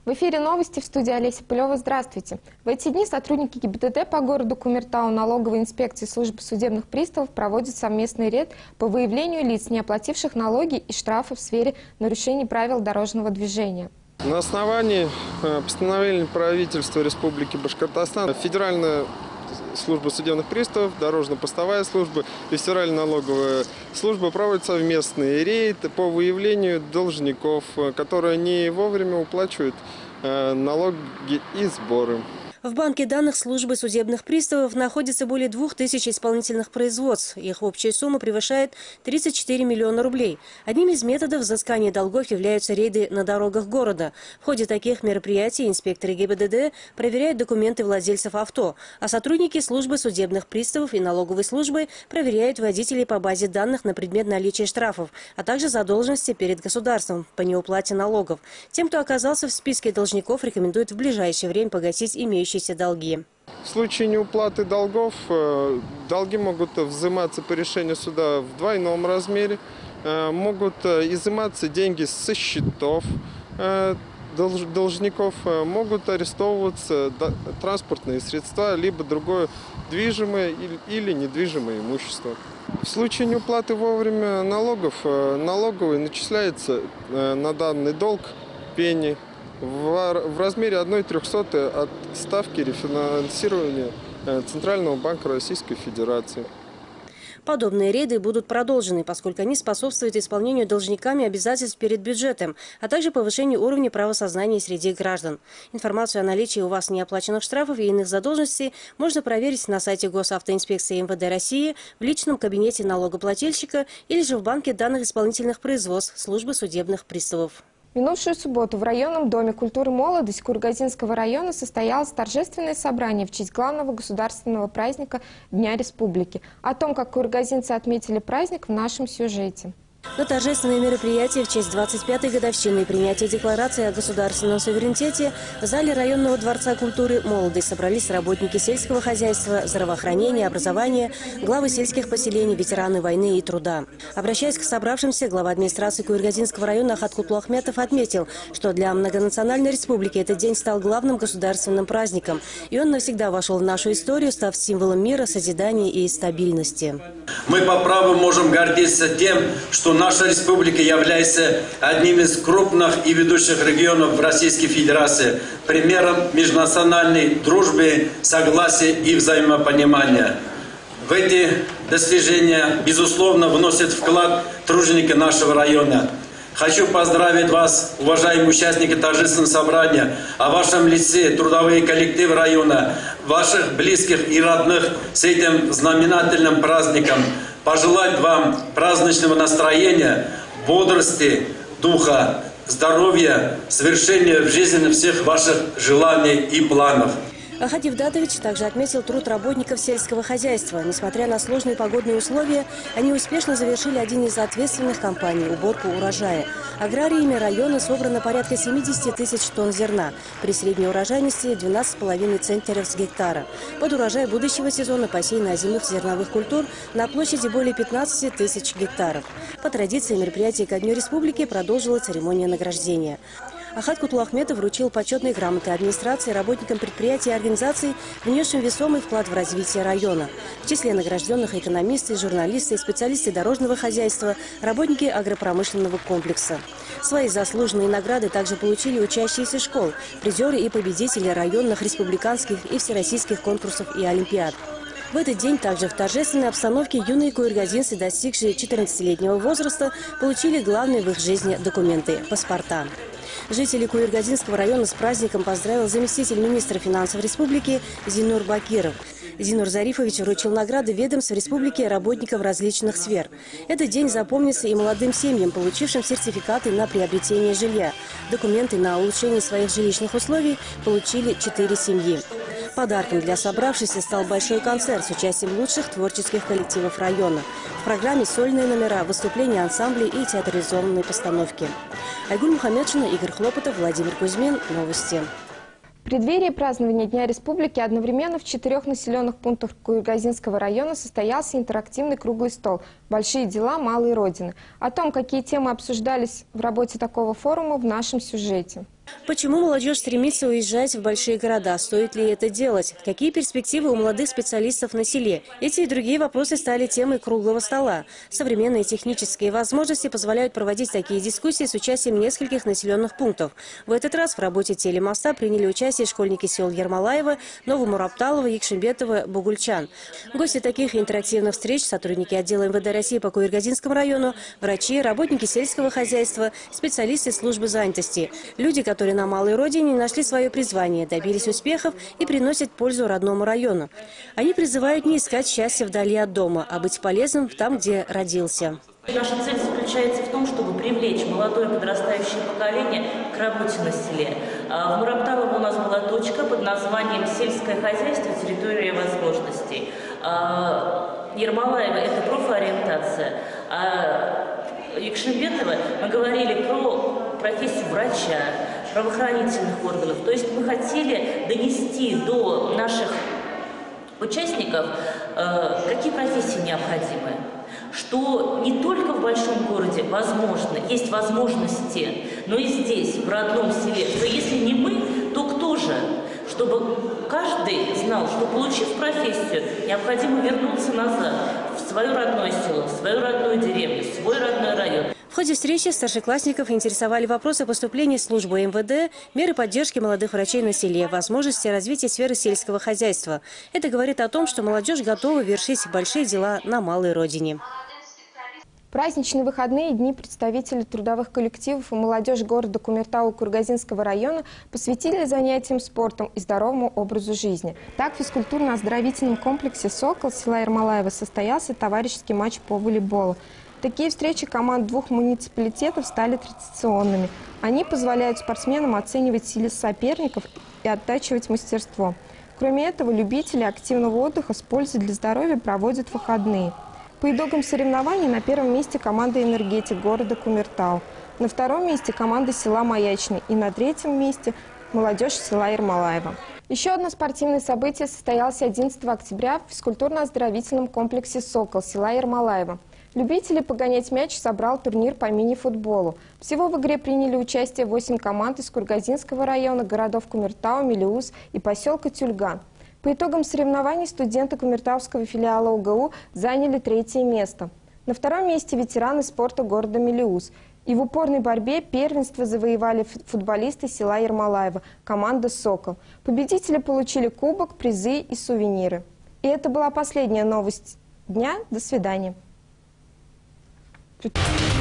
В эфире новости, в студии Олеся Пылева. Здравствуйте. В эти дни сотрудники ГИБДД по городу Кумертау налоговой инспекции службы судебных приставов проводят совместный рейд по выявлению лиц, не оплативших налоги и штрафы в сфере нарушений правил дорожного движения. На основании постановления правительства Республики Башкортостан Федеральная служба судебных приставов, дорожно-постовая служба и Федеральная налоговая служба проводят совместные рейды по выявлению должников, которые не вовремя уплачивают налоги и сборы. В банке данных службы судебных приставов находится более 2000 исполнительных производств. Их общая сумма превышает 34 миллиона рублей. Одним из методов взыскания долгов являются рейды на дорогах города. В ходе таких мероприятий инспекторы ГИБДД проверяют документы владельцев авто, а сотрудники службы судебных приставов и налоговой службы проверяют водителей по базе данных на предмет наличия штрафов, а также задолженности перед государством по неуплате налогов. Тем, кто оказался в списке должников, рекомендуют в ближайшее время погасить имеющиеся долги. В случае неуплаты долгов, долги могут взиматься по решению суда в двойном размере, могут изыматься деньги со счетов должников, могут арестовываться транспортные средства, либо другое движимое или недвижимое имущество. В случае неуплаты вовремя налогов, налоговый начисляется на данный долг пени в размере 1/300 от ставки рефинансирования Центрального банка Российской Федерации. Подобные рейды будут продолжены, поскольку они способствуют исполнению должниками обязательств перед бюджетом, а также повышению уровня правосознания среди граждан. Информацию о наличии у вас неоплаченных штрафов и иных задолженностей можно проверить на сайте Госавтоинспекции МВД России, в личном кабинете налогоплательщика или же в банке данных исполнительных производств службы судебных приставов. В минувшую субботу в районном доме культуры и молодости Кургазинского района состоялось торжественное собрание в честь главного государственного праздника Дня Республики. О том, как кургазинцы отметили праздник, в нашем сюжете. На торжественное мероприятие в честь 25-й годовщины принятия декларации о государственном суверенитете в зале районного дворца культуры и молодости собрались работники сельского хозяйства, здравоохранения, образования, главы сельских поселений, ветераны войны и труда. Обращаясь к собравшимся, глава администрации Куйыргазинского района Ахат Кутлуахметов отметил, что для многонациональной республики этот день стал главным государственным праздником, и он навсегда вошел в нашу историю, став символом мира, созидания и стабильности. Мы по праву можем гордиться тем, что наша республика является одним из крупных и ведущих регионов в Российской Федерации, примером межнациональной дружбы, согласия и взаимопонимания. В эти достижения, безусловно, вносят вклад труженики нашего района. Хочу поздравить вас, уважаемые участники торжественного собрания, о вашем лице, трудовые коллективы района, ваших близких и родных с этим знаменательным праздником. Пожелать вам праздничного настроения, бодрости, духа, здоровья, совершения в жизни всех ваших желаний и планов. Ахат Евдатович также отметил труд работников сельского хозяйства. Несмотря на сложные погодные условия, они успешно завершили один из ответственных кампаний – уборку урожая. Аграриями района собрано порядка 70 тысяч тонн зерна, при средней урожайности 12,5 центнеров с гектара. Под урожай будущего сезона посеяно озимых зерновых культур на площади более 15 тысяч гектаров. По традиции мероприятия ко Дню Республики продолжила церемония награждения. Ахат Кутлуахметов вручил почетные грамоты администрации работникам предприятий и организаций, внесшим весомый вклад в развитие района. В числе награжденных экономисты, журналисты, специалисты дорожного хозяйства, работники агропромышленного комплекса. Свои заслуженные награды также получили учащиеся школ, призеры и победители районных, республиканских и всероссийских конкурсов и олимпиад. В этот день также в торжественной обстановке юные куйыргазинцы, достигшие 14-летнего возраста, получили главные в их жизни документы – паспорта. Жители Куйыргазинского района с праздником поздравил заместитель министра финансов республики Зинур Бакиров. Зинур Зарифович вручил награды ведомств республики работникам различных сфер. Этот день запомнится и молодым семьям, получившим сертификаты на приобретение жилья. Документы на улучшение своих жилищных условий получили 4 семьи. Подарком для собравшихся стал большой концерт с участием лучших творческих коллективов района. В программе сольные номера, выступления ансамблей и театрализованные постановки. Айгуль Мухаммедшина, Игорь Хлопотов, Владимир Кузьмин. Новости. В преддверии празднования Дня Республики одновременно в 4 населенных пунктах Куйыргазинского района состоялся интерактивный круглый стол «Большие дела малой Родины». О том, какие темы обсуждались в работе такого форума, в нашем сюжете. Почему молодежь стремится уезжать в большие города? Стоит ли это делать? Какие перспективы у молодых специалистов на селе? Эти и другие вопросы стали темой круглого стола. Современные технические возможности позволяют проводить такие дискуссии с участием нескольких населенных пунктов. В этот раз в работе телемоста приняли участие школьники сел Ермолаева, Новомурапталова, Якшимбетова, Бугульчан. Гости таких интерактивных встреч – сотрудники отдела МВД России по Куйыргазинскому району, врачи, работники сельского хозяйства, специалисты службы занятости. Люди, которые на малой родине нашли свое призвание, добились успехов и приносят пользу родному району. Они призывают не искать счастья вдали от дома, а быть полезным там, где родился. Наша цель заключается в том, чтобы привлечь молодое подрастающее поколение к работе на селе. В Мурапталово у нас была точка под названием «Сельское хозяйство. Территория возможностей». Ермолаева – это профориентация. Якшимбетова мы говорили про профессию врача, правоохранительных органов. То есть мы хотели донести до наших участников, какие профессии необходимы. Что не только в большом городе возможно, есть возможности, но и здесь, в родном селе, что если не мы, то кто же? Чтобы каждый знал, что, получив профессию, необходимо вернуться назад, в свое родное село, в свою родную деревню, в свой родной район. В ходе встречи старшеклассников интересовали вопросы поступления в службу МВД, меры поддержки молодых врачей на селе, возможности развития сферы сельского хозяйства. Это говорит о том, что молодежь готова вершить большие дела на малой родине. Праздничные выходные дни представители трудовых коллективов и молодежь города Кумертау Куйыргазинского района посвятили занятиям спортом и здоровому образу жизни. Так, в физкультурно-оздоровительном комплексе «Сокол» села Ермолаева состоялся товарищеский матч по волейболу. Такие встречи команд двух муниципалитетов стали традиционными. Они позволяют спортсменам оценивать силы соперников и оттачивать мастерство. Кроме этого, любители активного отдыха с пользой для здоровья проводят выходные. По итогам соревнований на первом месте команда «Энергетик» города Кумертау, на втором месте команда села Маячный и на третьем месте молодежь села Ермолаева. Еще одно спортивное событие состоялось 11 октября в физкультурно-оздоровительном комплексе «Сокол» села Ермолаева. Любители погонять мяч собрал турнир по мини-футболу. Всего в игре приняли участие 8 команд из Куйыргазинского района, городов Кумертау, Мелеуз и поселка Тюльган. По итогам соревнований студенты Кумертауского филиала ОГУ заняли 3-е место. На втором месте ветераны спорта города Мелеуз. И в упорной борьбе первенство завоевали футболисты села Ермолаева, команда «Сокол». Победители получили кубок, призы и сувениры. И это была последняя новость дня. До свидания.